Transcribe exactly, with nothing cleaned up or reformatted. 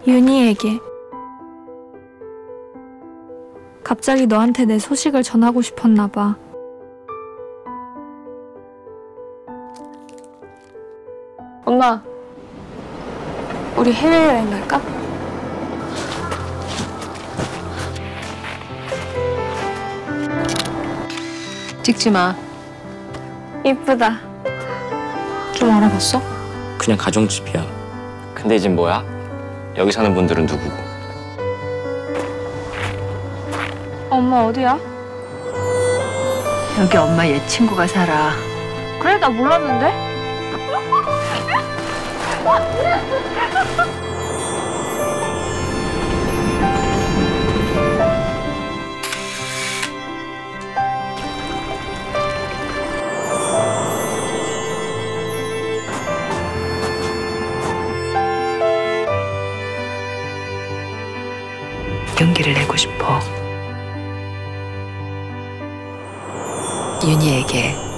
윤희에게. 갑자기 너한테 내 소식을 전하고 싶었나 봐. 엄마, 우리 해외여행 갈까? 찍지 마. 이쁘다. 좀 알아봤어? 그냥 가정집이야. 근데 이젠 뭐야? 여기 사는 분들은 누구고? 엄마 어디야? 여기 엄마 옛 친구가 살아. 그래, 나 몰랐는데? 용기를 내고 싶어. 윤희에게.